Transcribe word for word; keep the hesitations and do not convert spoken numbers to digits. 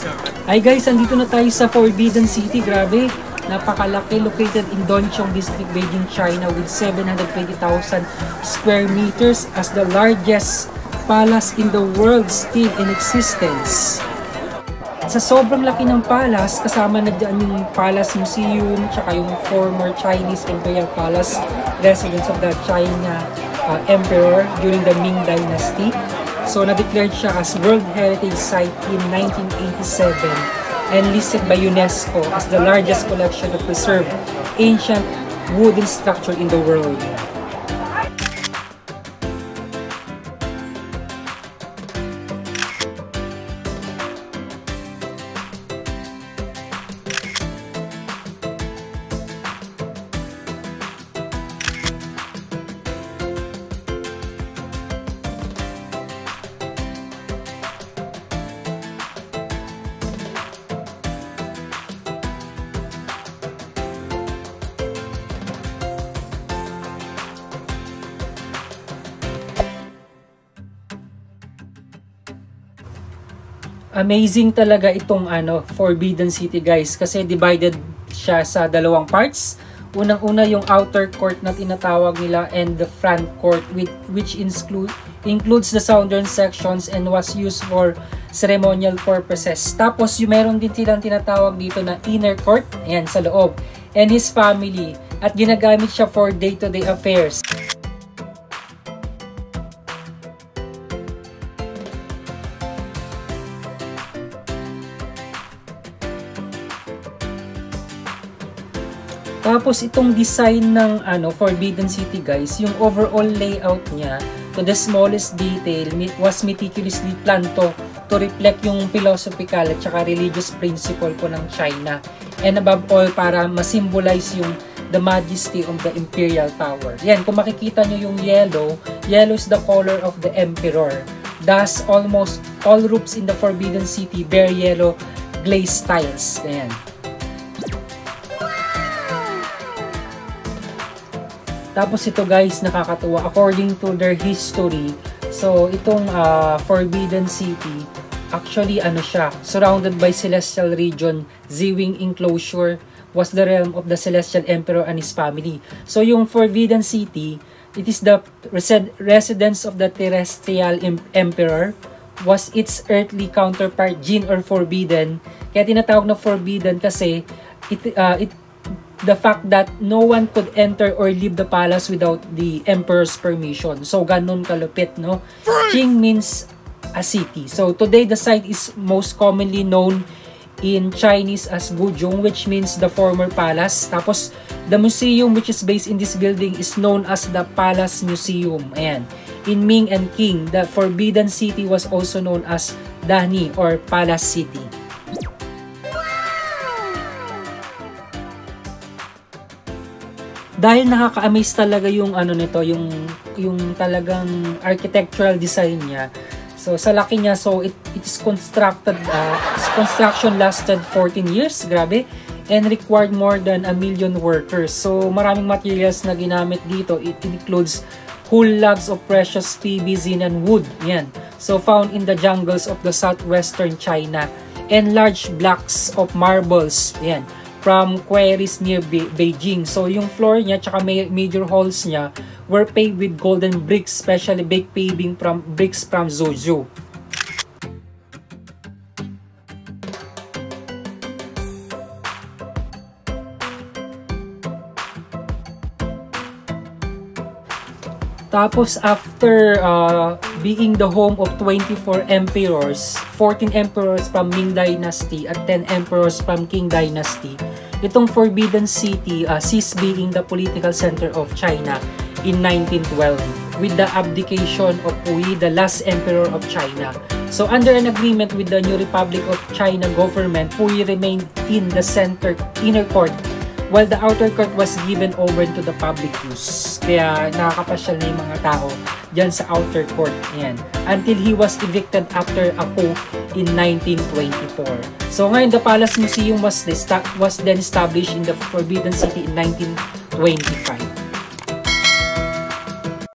Hi guys, andito na tayo sa Forbidden City. Grabe, napakalaki. Located in Dongcheng District, Beijing, China with seven hundred twenty thousand square meters as the largest palace in the world still in existence. Sa sobrang laki ng palace, kasama na dyan yung Palace Museum, tsaka yung former Chinese Imperial Palace, residence of the China uh, Emperor during the Ming Dynasty. So, na-declared siya as World Heritage Site in nineteen eighty-seven and listed by UNESCO as the largest collection of preserved ancient wooden structure in the world. Amazing talaga itong ano, Forbidden City guys, kasi divided siya sa dalawang parts. Unang-una yung outer court na tinatawag nila and the front court, with, which include, includes the southern sections and was used for ceremonial purposes. Tapos yung meron din silang tinatawag dito na inner court, ayan sa loob, and his family, at ginagamit siya for day-to-day affairs. Tapos itong design ng ano Forbidden City guys, yung overall layout niya to the smallest detail was meticulously planned to, to reflect yung philosophical at saka religious principle po ng China. And above all, para ma-symbolize yung the majesty of the imperial power. Yan, kung makikita nyo yung yellow, yellow is the color of the emperor. Thus, almost all roofs in the Forbidden City bear yellow glazed tiles. Ayan. Tapos ito guys, nakakatuwa. According to their history, so itong uh, Forbidden City, actually ano siya, surrounded by celestial region, Zǐjìnchéng enclosure, was the realm of the celestial emperor and his family. So yung Forbidden City, it is the resed residence of the terrestrial emperor, was its earthly counterpart, Jin or Forbidden. Kaya tinatawag na Forbidden kasi it, uh, it the fact that no one could enter or leave the palace without the emperor's permission. So, ganun kalupit, no? Qing means a city. So, today, the site is most commonly known in Chinese as Guzhong, which means the former palace. Tapos, the museum which is based in this building is known as the Palace Museum. Ayan. In Ming and Qing, the Forbidden City was also known as Dani or Palace City. Dahil nakaka-amaze talaga yung ano nito, yung yung talagang architectural design niya. So sa laki niya, so it, it is constructed uh, its construction lasted fourteen years, grabe, and required more than a million workers. So maraming materials na ginamit dito. It includes whole logs of precious P V Z and wood. Yan. So found in the jungles of the southwestern China, and large blocks of marbles. Yan. From quarries near Be Beijing. So, yung floor niya, tsaka may major halls niya were paved with golden bricks, specially baked paving from bricks from Zhuzhou. Tapos, after uh, being the home of twenty-four emperors, fourteen emperors from Ming Dynasty at ten emperors from Qing Dynasty, itong Forbidden City uh, ceased being the political center of China in nineteen twelve with the abdication of Puyi, the last emperor of China. So under an agreement with the new Republic of China government, Puyi remained in the center inner court while the outer court was given over to the public use. Kaya nakakapasyal na yung mga tao dyan sa outer court. Ayan. Until he was evicted after a coup in nineteen twenty-four. So ngayon, the Palace Museum was, was then established in the Forbidden City in nineteen twenty-five.